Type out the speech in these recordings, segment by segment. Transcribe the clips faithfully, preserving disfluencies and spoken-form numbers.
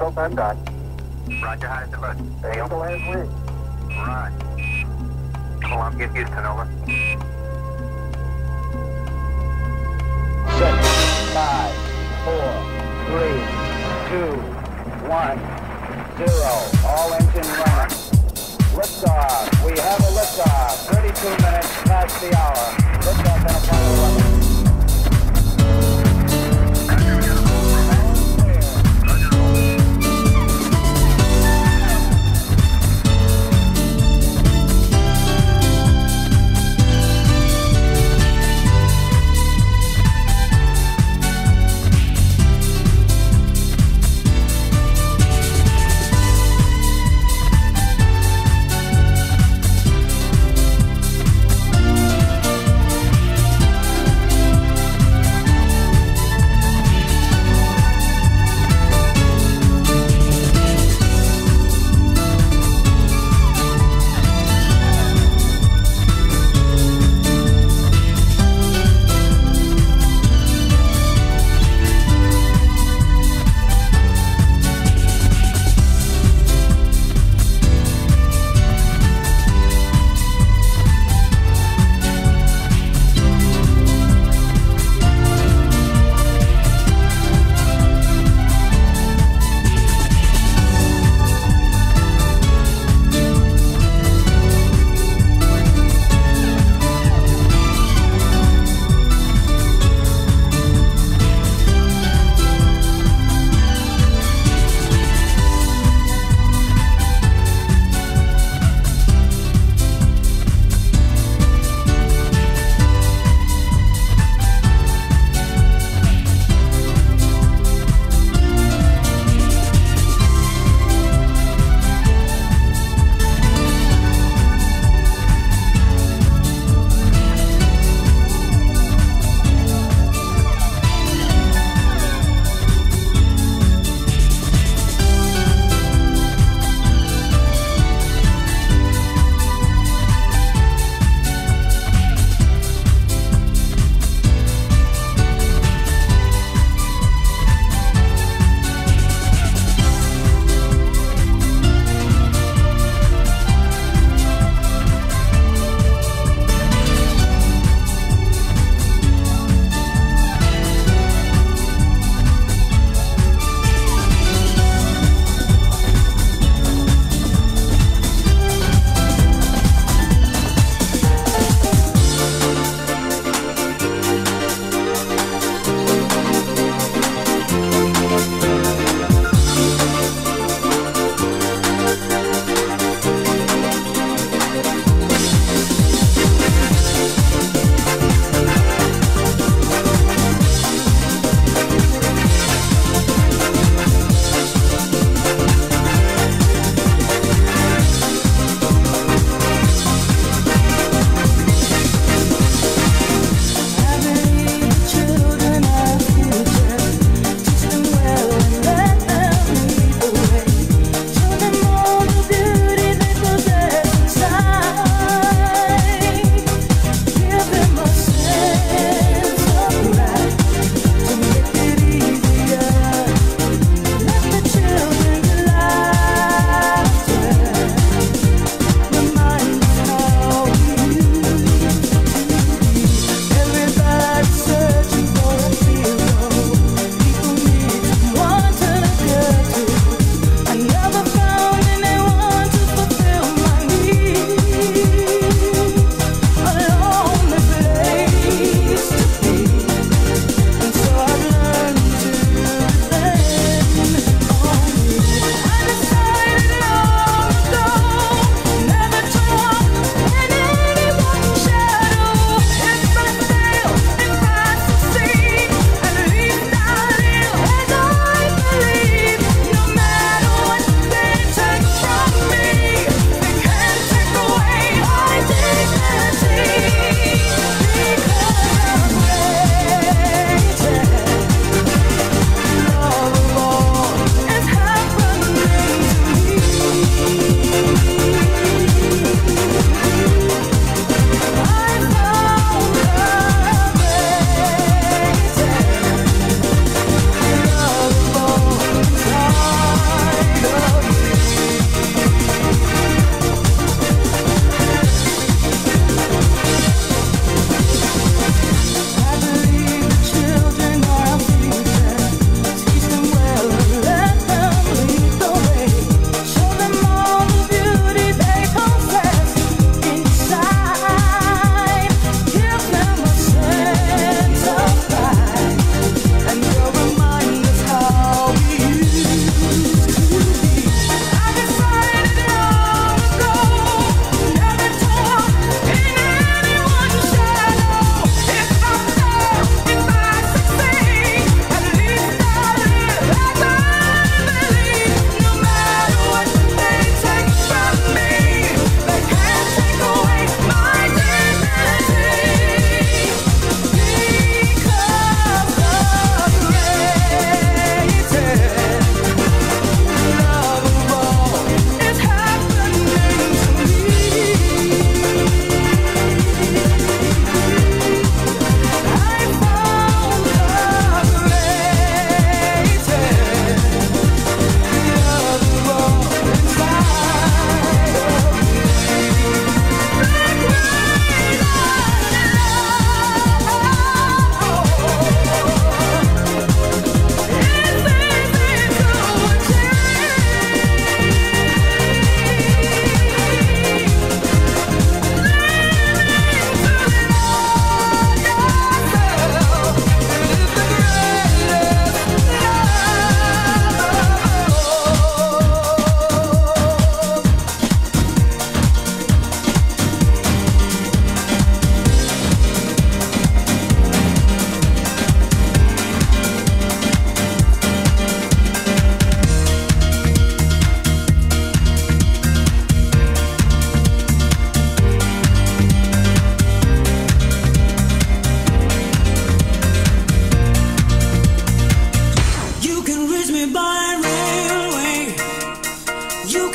Hope I'm done. Roger, how's the bus? Hey, Uncle last week. Right. Well, I'm getting used to Nova. Six, five, four, three, two, one, zero. All engine running. Liftoff. We have a liftoff. thirty-two minutes past the hour. Liftoff on Apollo eleven.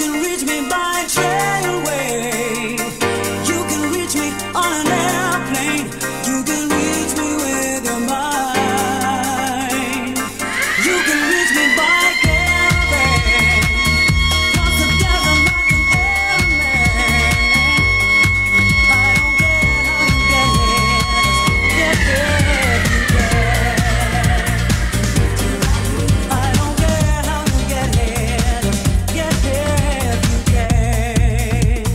Get here if you can.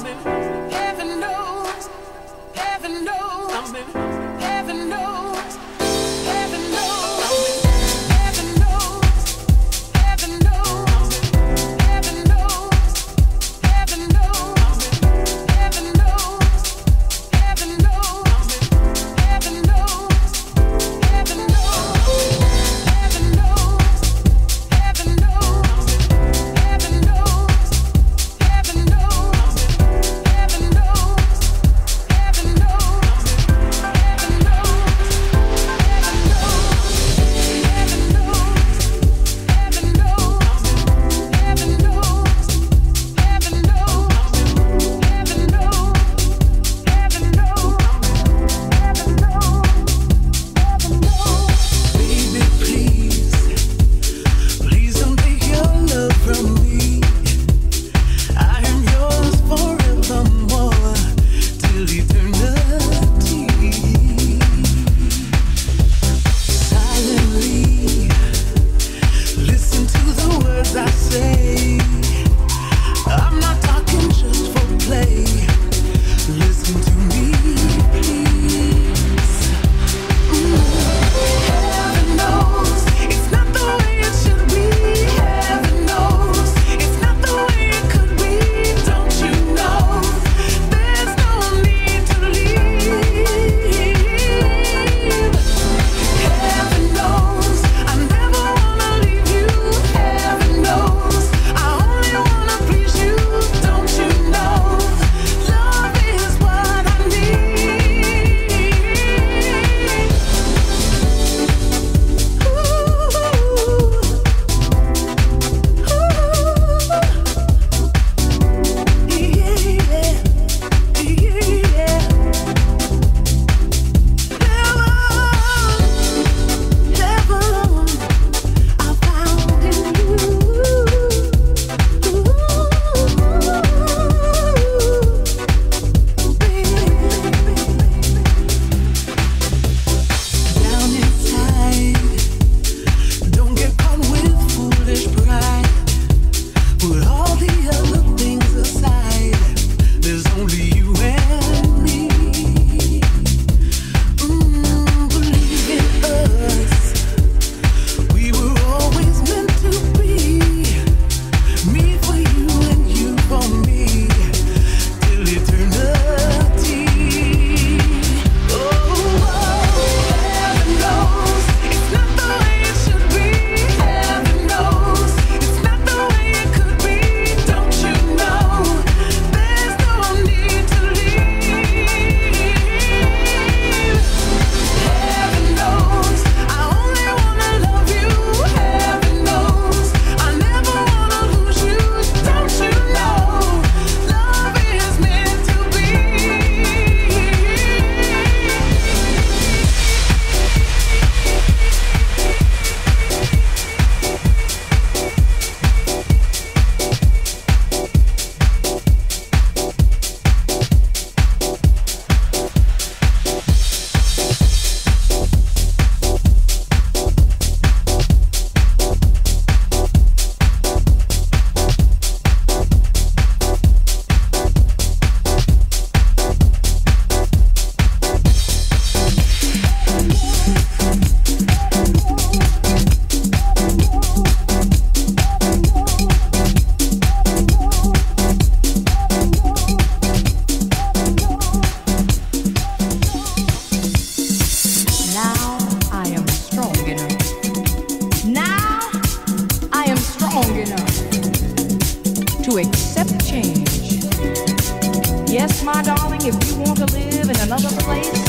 Yes, my darling, if you want to live in another place,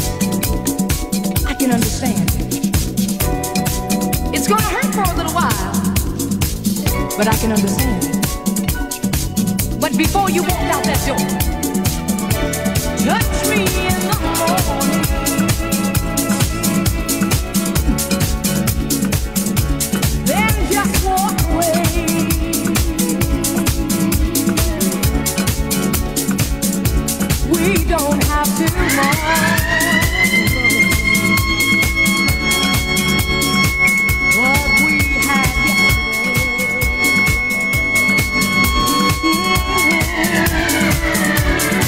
I can understand it. It's gonna hurt for a little while, but I can understand it. But before you walk out that door, touch me in the morning. Then just walk away. We don't have to long. What we had yesterday.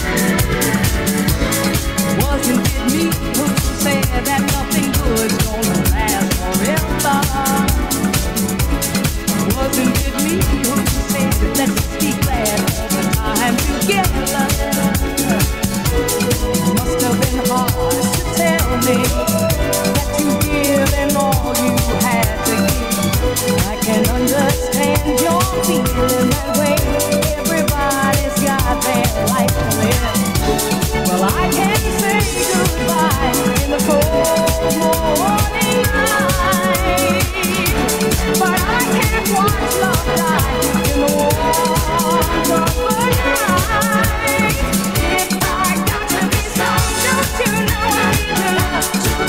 money that you give and all you had to give. I can understand your feeling that way. Everybody's got their life to live. Well, I can say goodbye in the cold morning light, but I can't watch love die in the warmth of the night. If I got to be strong, don't you know I need to love?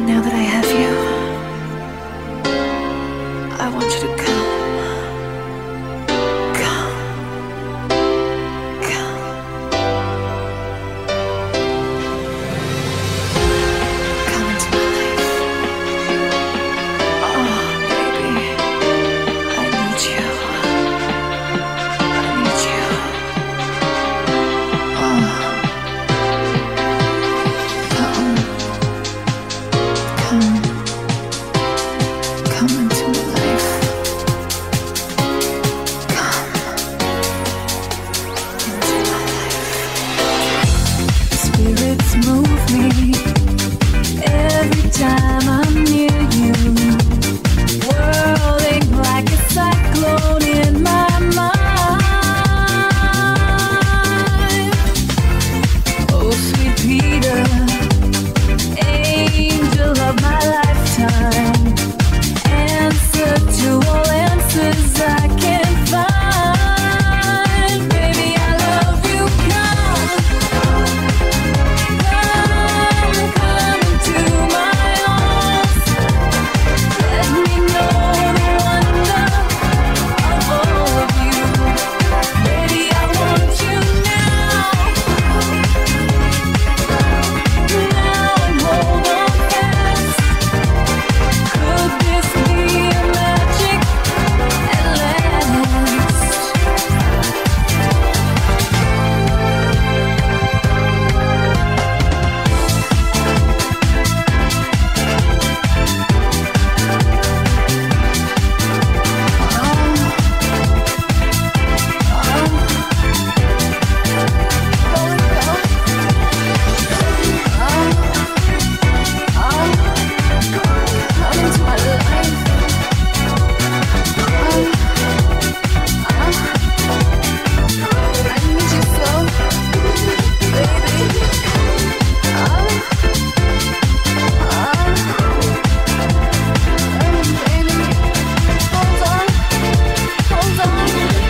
now that I have you, I want you to come. Come. Come. Come into my life. Oh, baby. I need you. I need you. Oh. Come. Come. Come into my life. Come into my life. Spirits move me every time I'm near you, whirling like a cyclone in my mind. Oh, sweet Peter, angel of my lifetime, answer to all answers I can find. Baby, I love you. Come, come, come into my arms. Let me know the wonder of all of you. Baby, I want you now. Now and hold on fast. Could this be a magic at last? Come into my life. I need you so, baby. Baby, hold on, hold on.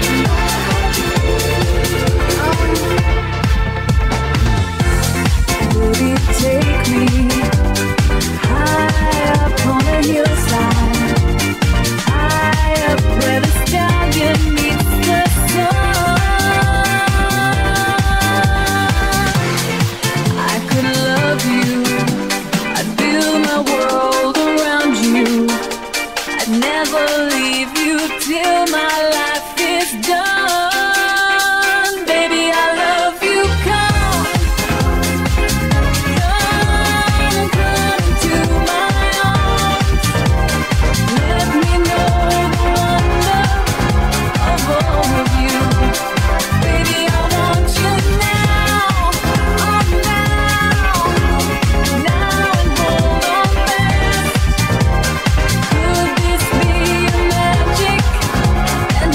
Would it take me high up on a hillside, high up where the stallion meets the sun? I could love you, I'd build my world around you, I'd never leave you till my life is done. Baby, I love you. Come, come, come into my arms. Let me know the wonder of all of you. Baby, I want you now. Oh, now. Now and hold on fast. Could this be a magic at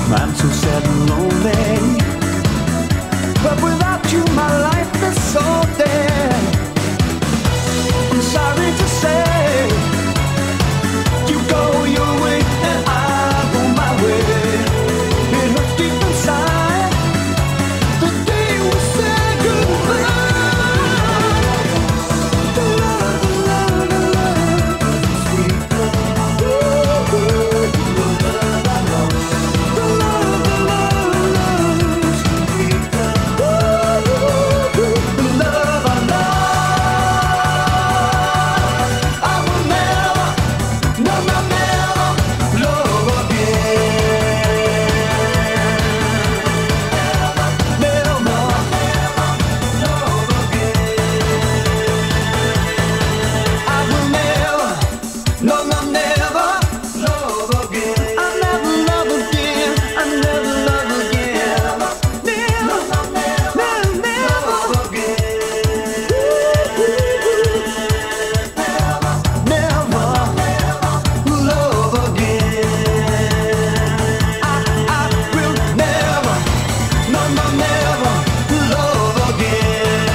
I'm so sad and lonely. But without you, my life is so dead. I'm sorry to say, you go your way and I go my way. It hurts deep inside the day we say goodbye. The love, the love, the love, sweet love. Ooh, the love I lost. The love, the love, love, sweet love. Ooh, the love I lost. I will never, no, no, never love again. Never, never love again. I will never, no, no, never love again. I never love again. I never love again. Never, never, never love again. Never, never love again. I, I will never, no, no, never love again.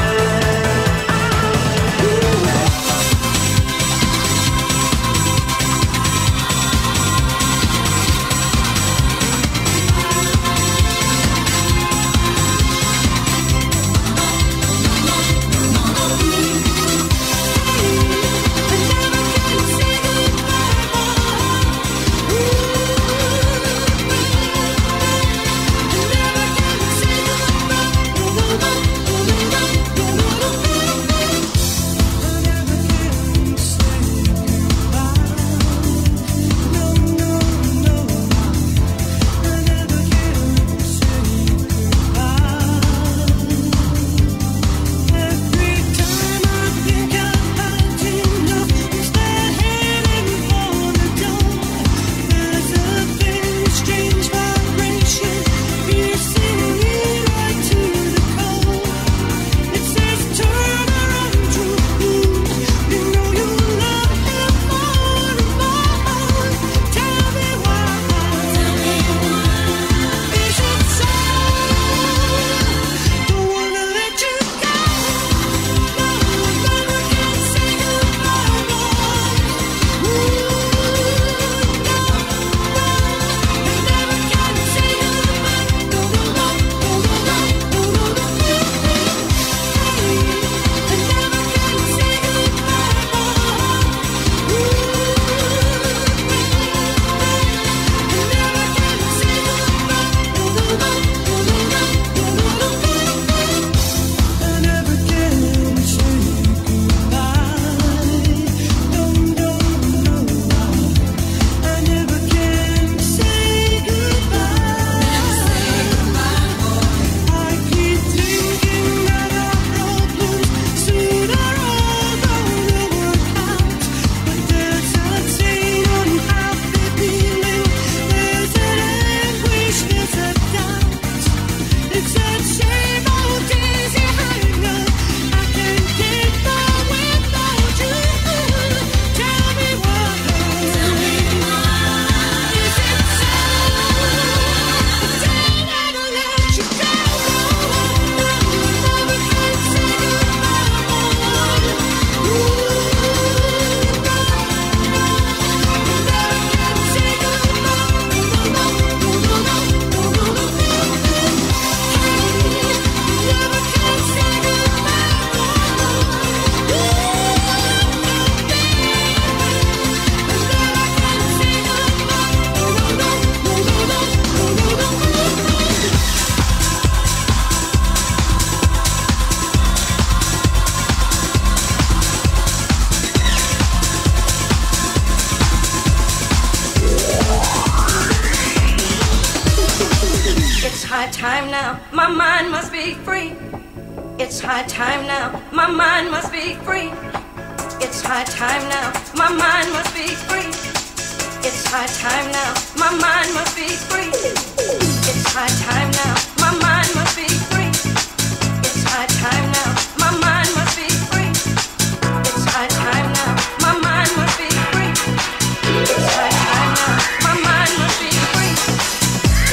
high time now, my mind must be free. It's high time now, my mind must be free. It's high time now, my mind must be free. It's high time now, my mind must be free. It's high time now, my mind must be free. It's high time now, my mind must be free. It's high time now, my mind must be free. It's high time now, my mind must be free.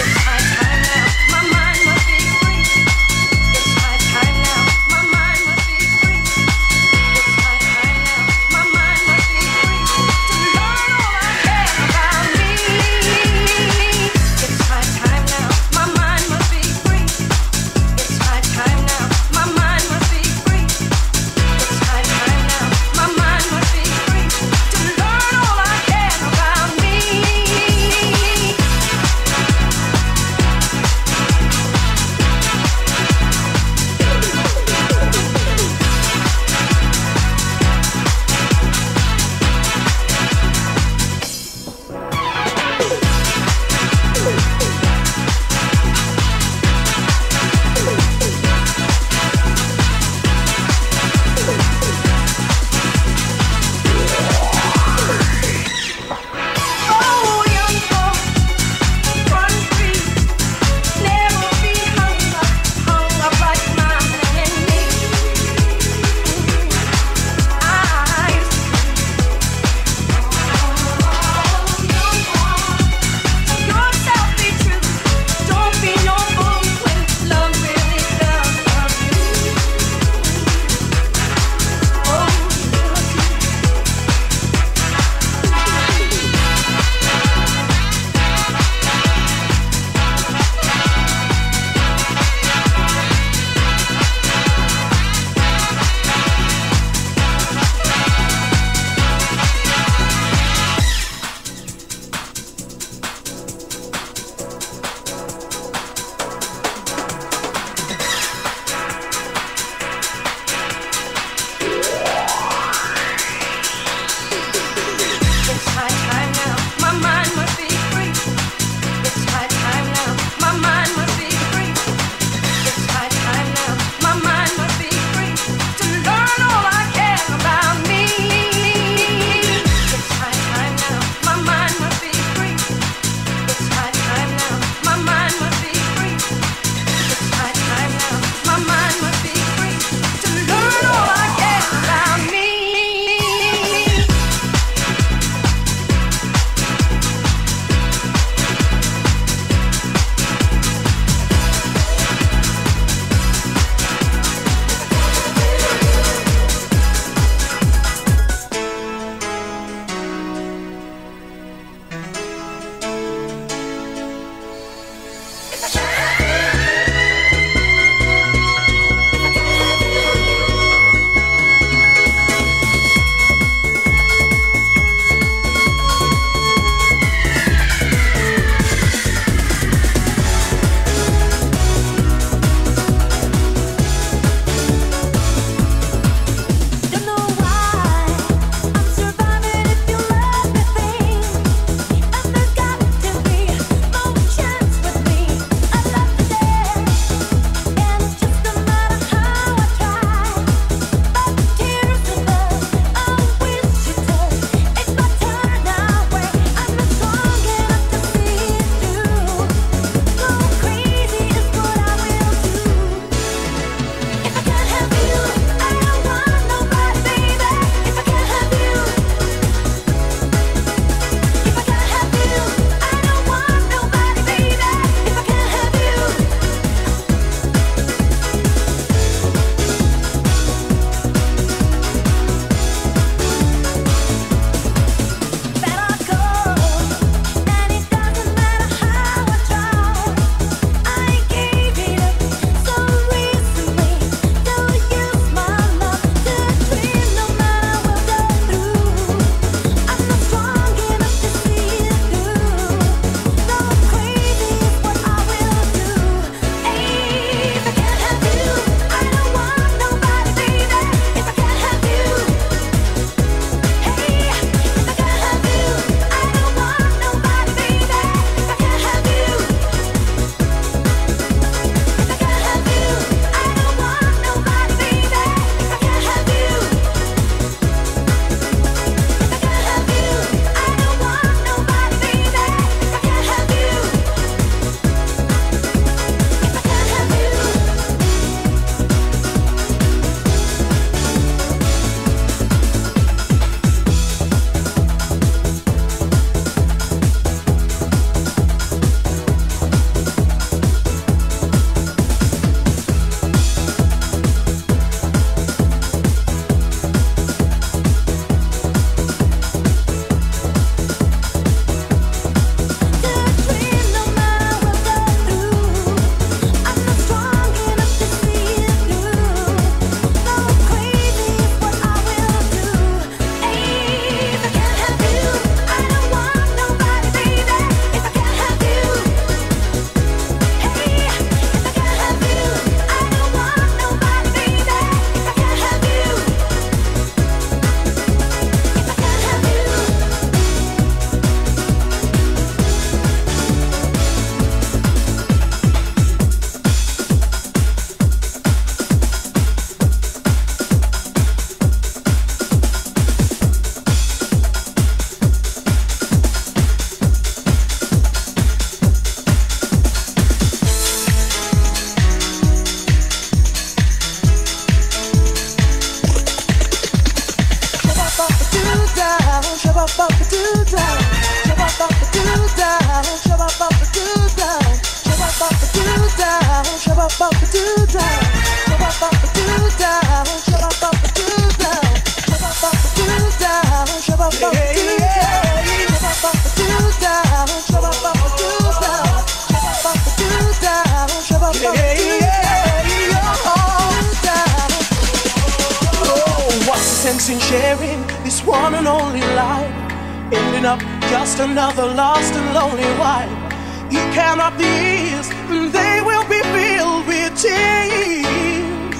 In sharing this one and only life, ending up just another lost and lonely wife. You count up the years and they will be filled with tears.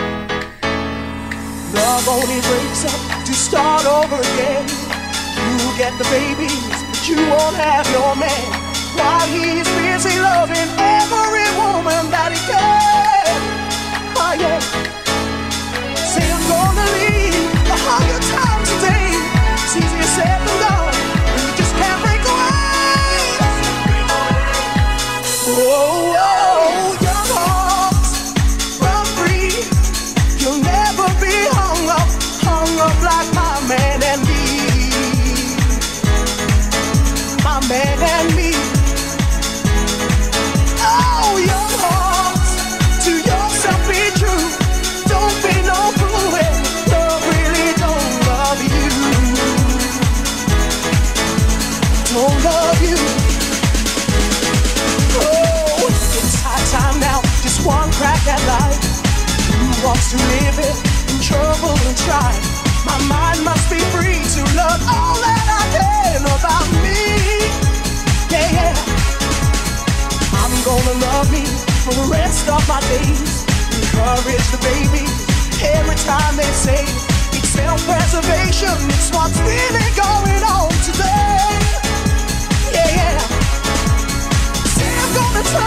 Love only breaks up to start over again. You get the babies, but you won't have your man, while he's busy loving every woman that he can. Oh yeah. Say I'm gonna leave a hundred times a day. It's easier said than done when you just can't break away. Oh, oh, young hearts, run free. You'll never be hung up, hung up like my man and me. My man and me. Oh, young hearts, to yourself be true. Don't be no fool when love really don't love you. Don't love you. Oh, it's high time now, just one crack at life. Who wants to live it in trouble and strife? My mind must be free to love all that I can about me. Yeah, yeah. I'm gonna love me for the rest of my days. Encourage the baby every time they say it's self-preservation. It's what's really going on today. Yeah, yeah. Say I'm gonna try.